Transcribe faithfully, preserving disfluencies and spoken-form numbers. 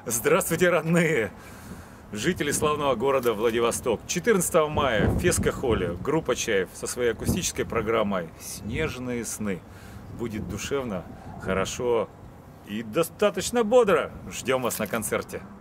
Здравствуйте, родные! Жители славного города Владивосток. четырнадцатого мая в Феско-холле группа Чаев со своей акустической программой «Снежные сны». Будет душевно, хорошо и достаточно бодро. Ждем вас на концерте.